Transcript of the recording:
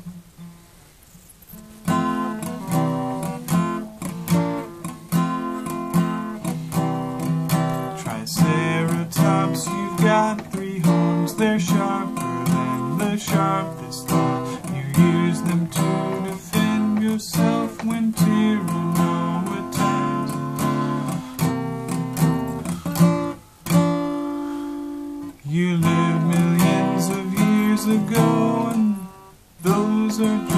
Triceratops, you've got 3 horns, they're sharper than the sharpest thorn. You use them to defend yourself when Tyranno attacks. You lived millions of years ago, and those are